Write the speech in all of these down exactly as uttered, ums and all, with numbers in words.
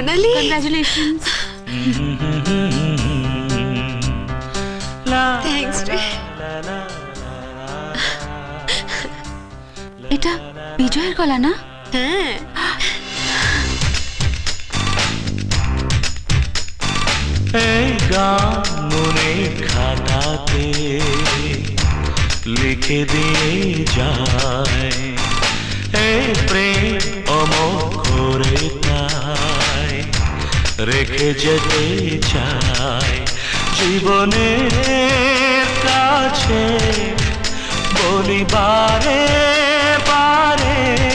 সোনালি, congratulations. Thanks রে। এটা বিজয়ের গলা না? হ্যাঁ। এই গান মনে খাতাতে লিখে দিয়ে যায়, এই প্রেম অমর করে তাই রেখে যেতে চায় জীবনের কাছে। বলি বারে বারে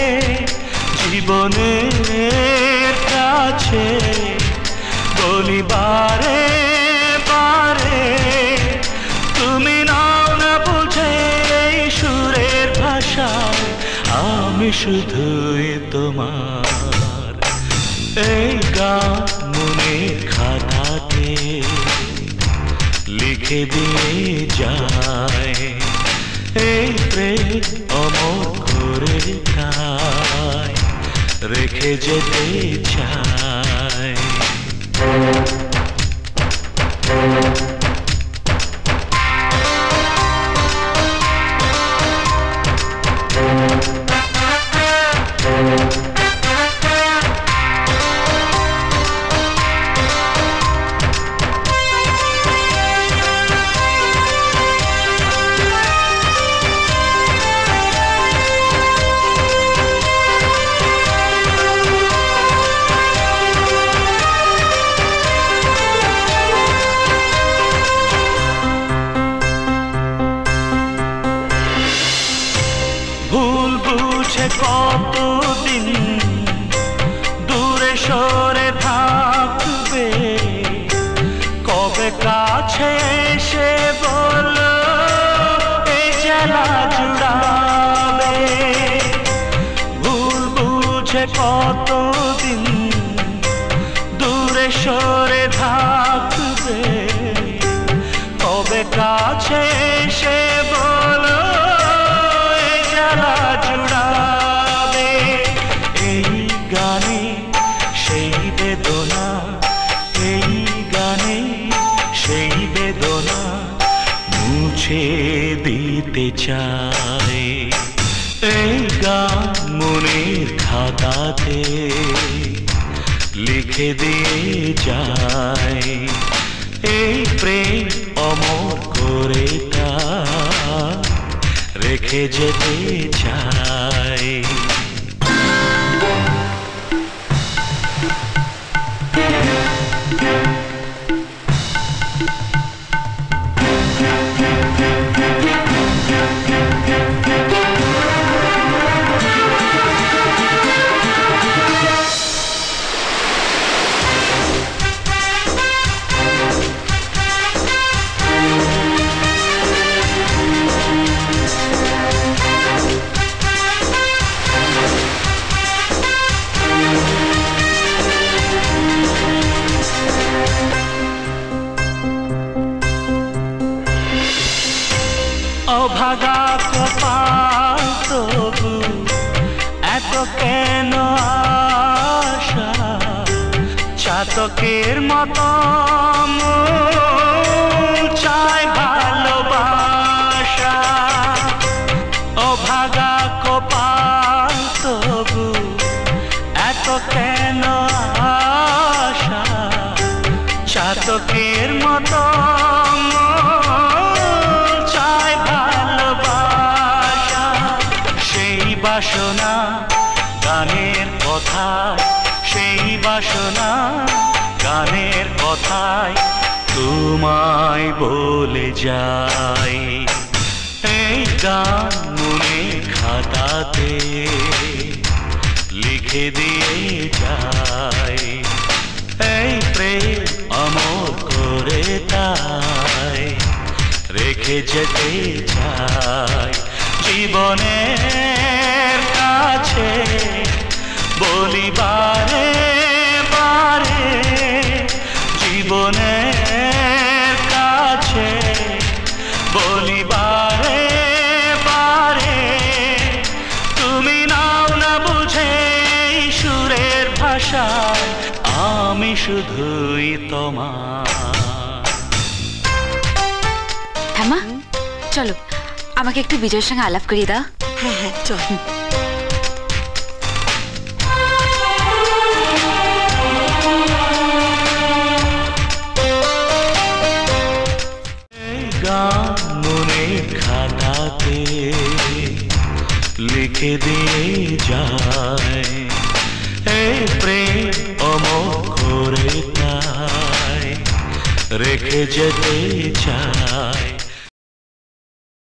জীবনের কাছে, বলি বারে বারে তুমি নাও না বুঝে এই সুরের ভাষায় আমি শুধুই তোমার। এই গান মনের খাতাতে লিখে দিয়ে যায়, এই প্রেম অমর করে তাই রেখে যেতে চায়। ভুল বুঝে কতদিন দূরে সরে থাকবে, কবে কাছে এসে বলো এই জ্বালা জুড়াবে। ভুল বুঝে কতদিন দূরে সরে থাকবে, কবে কাছে এসে বলো জুড়াবে। এই গানে সেই বেদনা, এই গানে সেই বেদনা মুছে দিতে চাই। এই গান মনের খাতাতে লিখে দিয়ে যায়, এই প্রেম অমর করে তা রেখে যেতে চাই। অভাগা কপাল তবু এত কেন আশা, চাতকের মতো চাই ভালোবাসা। অভাগা কপাল তবু এত কেন আশা, চাতকের মতো বাসনা গানের কথায়, সেই বাসনা গানের কথায় তোমায় বলে যাই। এই গান মনে খাতাতে লিখে দিয়ে যায়, এই প্রেম অমর করে তাই রেখে যেতে চাই জীবনের কাছে। বলি বারে বারে জীবনের কাছে, বলি বারে বারে তুমি নাও না বুঝে সুরের ভাষায় আমি শুধুই তোমার। হ্যাঁ মা, চলো আমাকে একটু বিজয়ের সঙ্গে আলাপ করিয়ে দাও। হ্যাঁ হ্যাঁ চল। গান মনের খাতাতে লিখে দিয়ে যায়, এই প্রেম অমর করে তাই রেখে যেতে চায়।